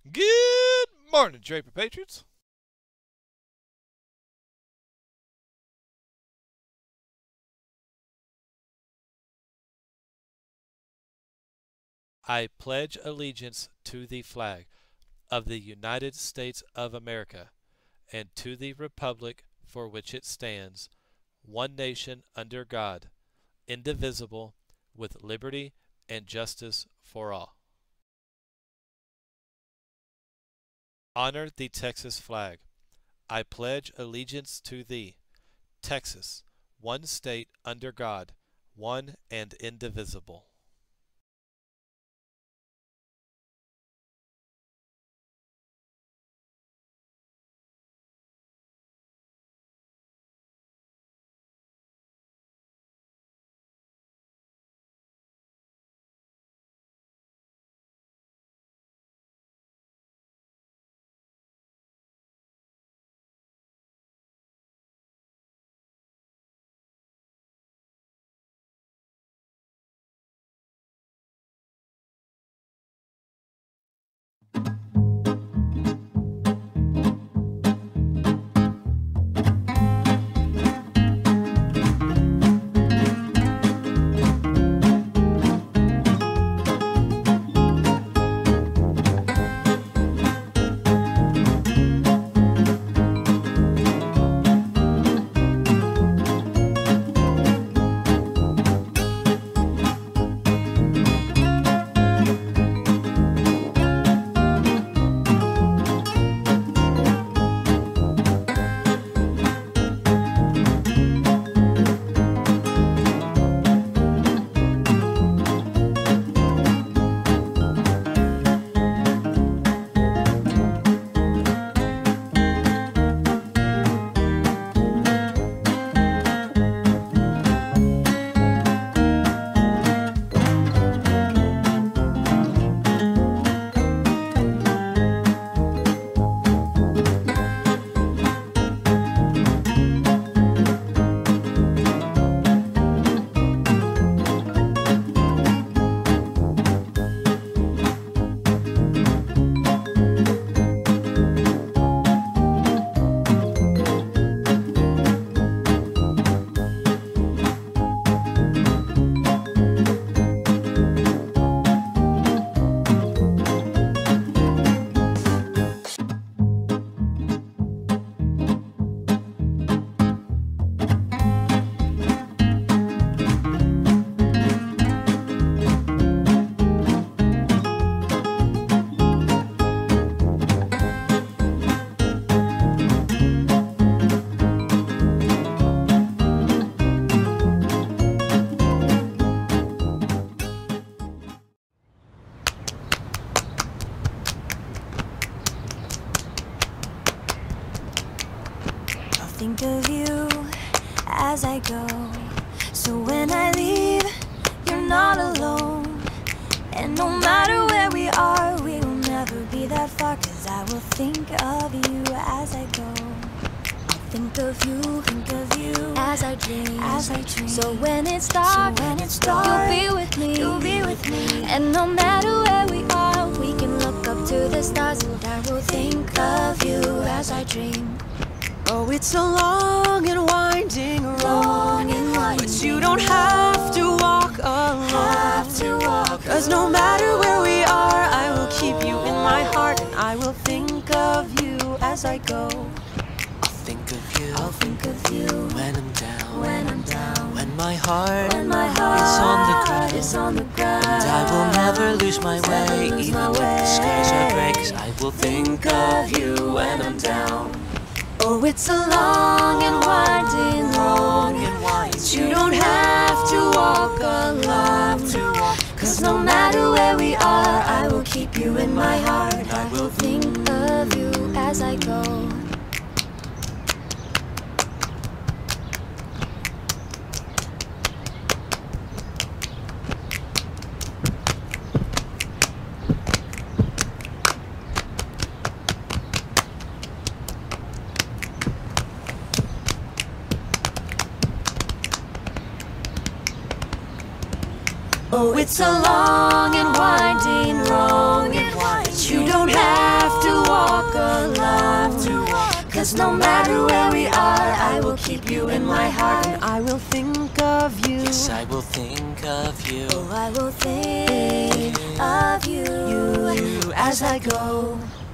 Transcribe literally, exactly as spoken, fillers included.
Good morning, Draper Patriots. I pledge allegiance to the flag of the United States of America and to the republic for which it stands, one nation under God, indivisible, with liberty and justice for all. Honor the Texas flag. I pledge allegiance to thee, Texas, one state under God, one and indivisible. Think of you as I go, so when I leave, you're not alone. And no matter where we are, we will never be that far, 'cause I will think of you as I go. I think of you, think of you as I dream, as I dream. So when it's dark, so when it's dark, you'll be with me, you'll be with me. And no matter where we are, we can look up to the stars, and I will think of you as I dream. Oh, it's a long and winding road, long and winding, but you don't have to walk alone. Have to walk 'Cause no matter where we are, I will keep you in my heart, and I will think of you as I go. I'll think of you, I'll think of you when I'm down, when I'm down, when my heart, when my heart is on the ground, is on the ground. And I will never lose my Never way, lose even my if the skies way. are gray, 'cause I will think of you when I'm down. Oh, it's a long and winding Long road, and winding, but you don't have to walk alone. Cause no matter where we are, I will keep you in my heart. I will think of you as I go. Oh, it's a long and winding road, but you don't have 'Cause no matter where we are, I will keep you in my heart. And I will think of you. Yes, I will think of you. Oh, I will think of you, You as I go.